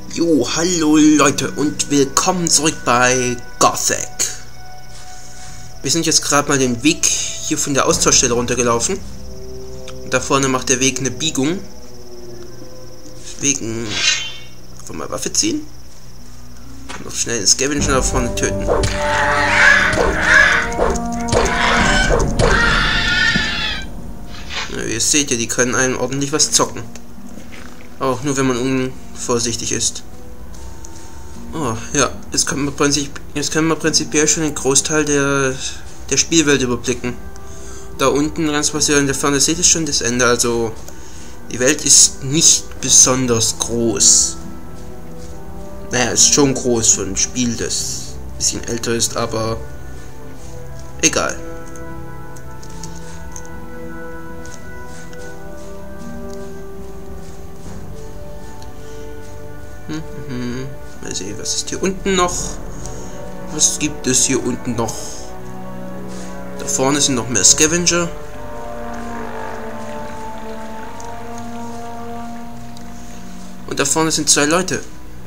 Jo, hallo Leute und willkommen zurück bei Gothic. Wir sind jetzt gerade mal den Weg hier von der Austauschstelle runtergelaufen. Und da vorne macht der Weg eine Biegung. Deswegen einfach mal Waffe ziehen. Und noch schnell den Scavenger da vorne töten. Ja, ihr seht ja, die können einem ordentlich was zocken. Auch nur wenn man unvorsichtig ist. Oh, ja, jetzt können wir prinzipiell schon den Großteil der Spielwelt überblicken. Da unten, ganz was ihr in der Ferne seht, ist schon das Ende. Also, die Welt ist nicht besonders groß. Naja, ist schon groß für ein Spiel, das ein bisschen älter ist, aber egal. Mal sehen, was ist hier unten noch? Was gibt es hier unten noch? Da vorne sind noch mehr Scavenger. Und da vorne sind 2 Leute.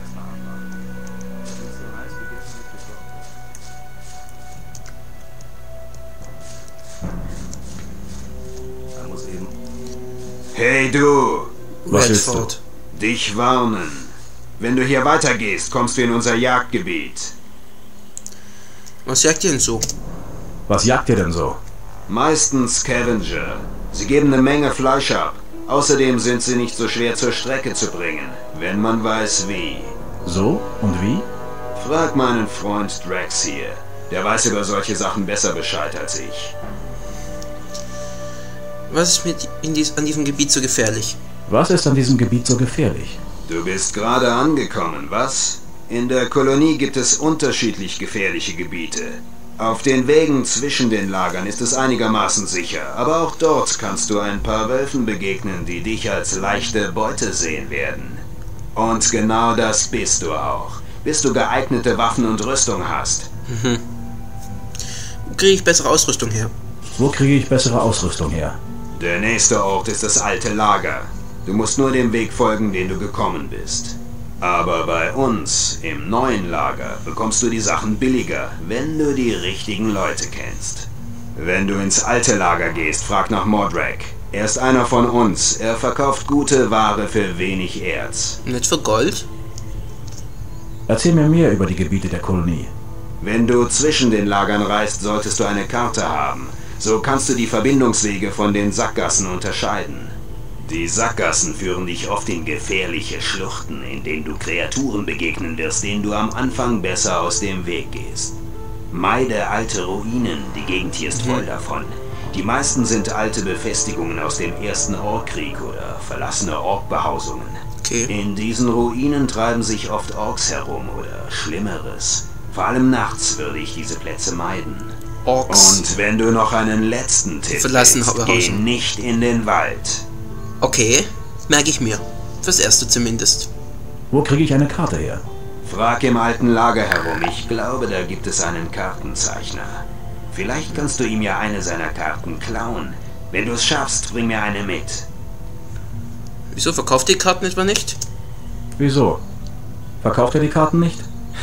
Hey du! Was willst du? Redford. Dich warnen. Wenn du hier weitergehst, kommst du in unser Jagdgebiet. Was jagt ihr denn so? Was jagt ihr denn so? Meistens Scavenger. Sie geben eine Menge Fleisch ab. Außerdem sind sie nicht so schwer zur Strecke zu bringen, wenn man weiß wie. So? Und wie? Frag meinen Freund Drax hier. Der weiß über solche Sachen besser Bescheid als ich. Was ist an diesem Gebiet so gefährlich? Was ist an diesem Gebiet so gefährlich? Du bist gerade angekommen, was? In der Kolonie gibt es unterschiedlich gefährliche Gebiete. Auf den Wegen zwischen den Lagern ist es einigermaßen sicher, aber auch dort kannst du ein paar Wölfen begegnen, die dich als leichte Beute sehen werden. Und genau das bist du auch, bis du geeignete Waffen und Rüstung hast. Wo kriege ich bessere Ausrüstung her? Wo kriege ich bessere Ausrüstung her? Der nächste Ort ist das alte Lager. Du musst nur dem Weg folgen, den du gekommen bist. Aber bei uns, im neuen Lager, bekommst du die Sachen billiger, wenn du die richtigen Leute kennst. Wenn du ins alte Lager gehst, frag nach Mordrak. Er ist einer von uns. Er verkauft gute Ware für wenig Erz. Nicht für Gold? Erzähl mir mehr über die Gebiete der Kolonie. Wenn du zwischen den Lagern reist, solltest du eine Karte haben. So kannst du die Verbindungswege von den Sackgassen unterscheiden. Die Sackgassen führen dich oft in gefährliche Schluchten, in denen du Kreaturen begegnen wirst, denen du am Anfang besser aus dem Weg gehst. Meide alte Ruinen, die Gegend hier ist voll davon. Die meisten sind alte Befestigungen aus dem ersten Orkkrieg oder verlassene Orkbehausungen. Okay. In diesen Ruinen treiben sich oft Orks herum oder Schlimmeres. Vor allem nachts würde ich diese Plätze meiden. Orks. Und wenn du noch einen letzten Tipp Verlassen willst, Behausung. geh nicht in den Wald. Okay, merke ich mir. Fürs Erste zumindest. Wo kriege ich eine Karte her? Frag im alten Lager herum. Ich glaube, da gibt es einen Kartenzeichner. Vielleicht kannst du ihm ja eine seiner Karten klauen. Wenn du es schaffst, bring mir eine mit. Wieso verkauft ihr Karten etwa nicht? Wieso? Verkauft ihr die Karten nicht?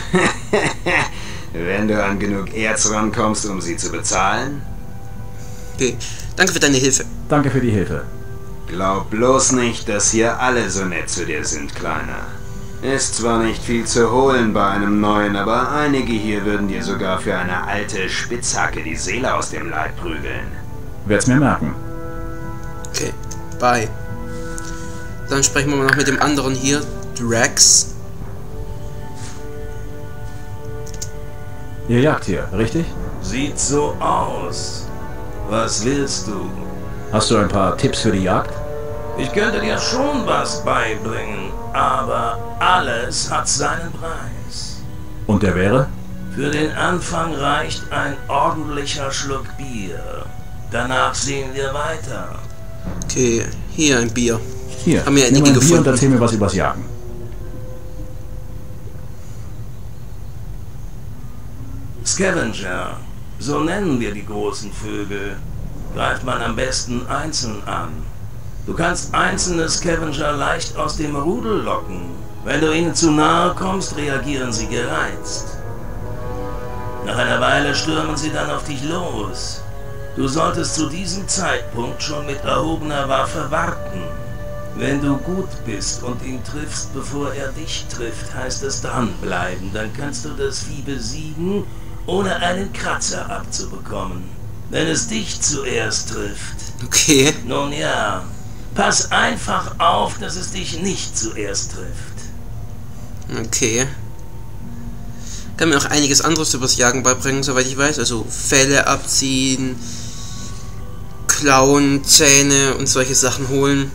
Wenn du an genug Erz rankommst, um sie zu bezahlen? Okay, danke für deine Hilfe. Danke für die Hilfe. Glaub bloß nicht, dass hier alle so nett zu dir sind, Kleiner. Ist zwar nicht viel zu holen bei einem neuen, aber einige hier würden dir sogar für eine alte Spitzhacke die Seele aus dem Leib prügeln. Werd's mir merken. Okay, bye. Dann sprechen wir mal noch mit dem anderen hier, Drax. Ihr jagt hier, richtig? Sieht so aus. Was willst du? Hast du ein paar Tipps für die Jagd? Ich könnte dir schon was beibringen, aber alles hat seinen Preis. Und der wäre? Für den Anfang reicht ein ordentlicher Schluck Bier. Danach sehen wir weiter. Okay, hier ein Bier. Hier, Haben wir nimm einige ein Bier gefunden. und erzähl mir was übers Jagen. Scavenger, so nennen wir die großen Vögel. Greift man am besten einzeln an. Du kannst einzelne Scavenger leicht aus dem Rudel locken. Wenn du ihnen zu nahe kommst, reagieren sie gereizt. Nach einer Weile stürmen sie dann auf dich los. Du solltest zu diesem Zeitpunkt schon mit erhobener Waffe warten. Wenn du gut bist und ihn triffst, bevor er dich trifft, heißt es dranbleiben. Dann kannst du das Vieh besiegen, ohne einen Kratzer abzubekommen. Wenn es dich zuerst trifft. Okay. Nun ja, pass einfach auf, dass es dich nicht zuerst trifft. Okay. Kann mir auch einiges anderes übers Jagen beibringen, soweit ich weiß. Also Felle abziehen, klauen, Zähne und solche Sachen holen.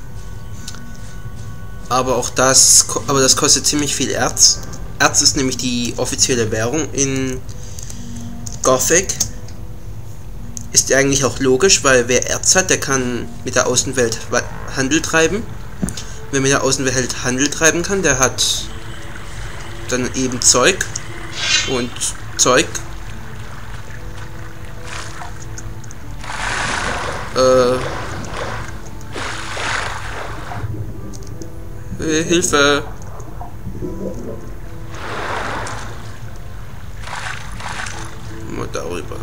Aber auch das kostet ziemlich viel Erz. Erz ist nämlich die offizielle Währung in Gothic. Ist ja eigentlich auch logisch, weil wer Erz hat, der kann mit der Außenwelt Handel treiben. Wer mit der Außenwelt Handel treiben kann, der hat dann eben Zeug und Zeug. Hilfe! Mal darüber.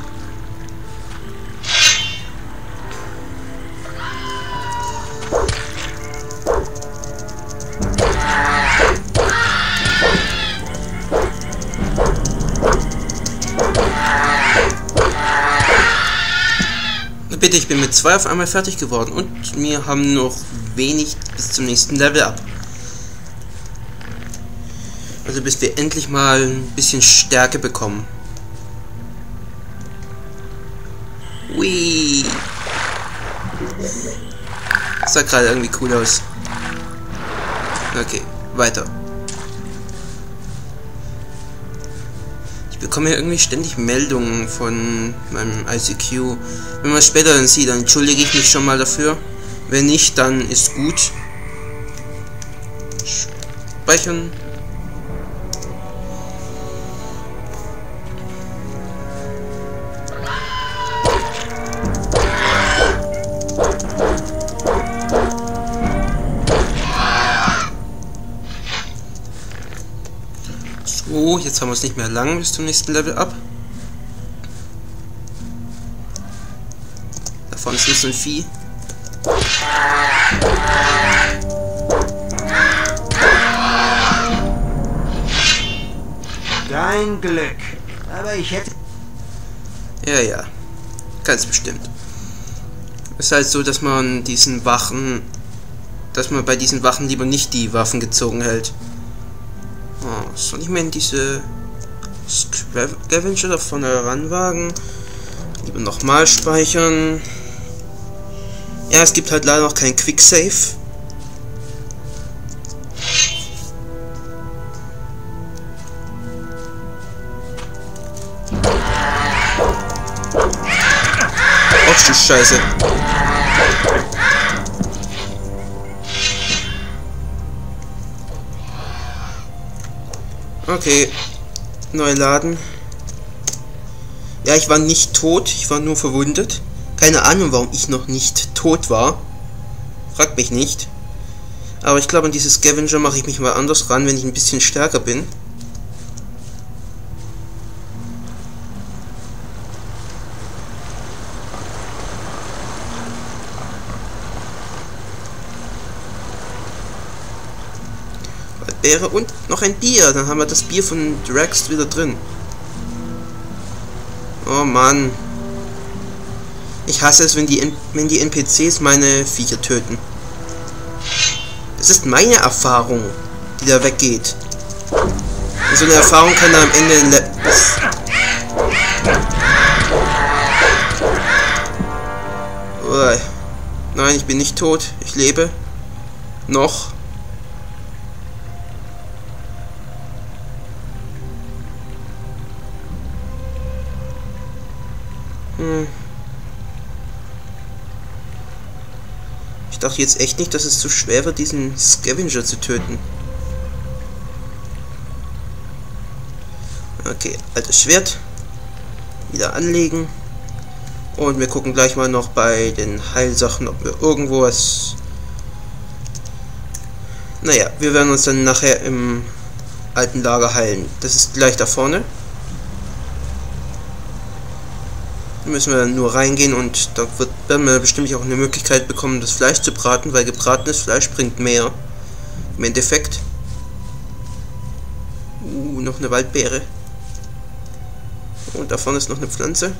Bitte, ich bin mit 2 auf einmal fertig geworden und wir haben noch wenig bis zum nächsten Level ab. Also bis wir endlich mal ein bisschen Stärke bekommen. Ui. Das sah gerade irgendwie cool aus. Okay, weiter. Ich bekomme ja irgendwie ständig Meldungen von meinem ICQ. Wenn man es später dann sieht, dann entschuldige ich mich schon mal dafür. Wenn nicht, dann ist gut. Speichern. So, jetzt haben wir es nicht mehr lang bis zum nächsten Level ab. Da vorne ist nicht so ein Vieh. Dein Glück. Aber ich hätte... Ja, ganz bestimmt. Es ist halt so, dass man diesen Wachen... dass man bei diesen Wachen lieber nicht die Waffen gezogen hält. Oh, soll ich mir in diese Scavenger da vorne ranwagen? Lieber nochmal speichern. Ja, es gibt halt leider noch kein Quick Save. Ach du Scheiße. Okay, neu laden. Ja, ich war nicht tot, ich war nur verwundet. Keine Ahnung, warum ich noch nicht tot war. Fragt mich nicht. Aber ich glaube, an dieses Scavenger mache ich mich mal anders ran, wenn ich ein bisschen stärker bin. Beere und noch ein Bier. Dann haben wir das Bier von Drax wieder drin. Oh Mann. Ich hasse es, wenn die NPCs meine Viecher töten. Das ist meine Erfahrung, die da weggeht. Und so eine Erfahrung kann da am Ende... Oh. Nein, ich bin nicht tot. Ich lebe. Noch. Ich dachte jetzt echt nicht, dass es zu schwer wird, diesen Scavenger zu töten. Okay, altes Schwert. Wieder anlegen. Und wir gucken gleich mal noch bei den Heilsachen, ob wir irgendwo was Naja, wir werden uns dann nachher im alten Lager heilen. Das ist gleich da vorne. Da müssen wir dann nur reingehen und da werden wir bestimmt auch eine Möglichkeit bekommen, das Fleisch zu braten, weil gebratenes Fleisch bringt mehr. Im Endeffekt. Noch eine Waldbeere. Und da vorne ist noch eine Pflanze.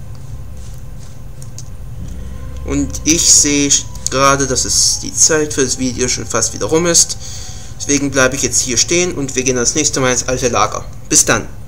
Und ich sehe gerade, dass es die Zeit für das Video schon fast wieder rum ist. Deswegen bleibe ich jetzt hier stehen und wir gehen das nächste Mal ins alte Lager. Bis dann.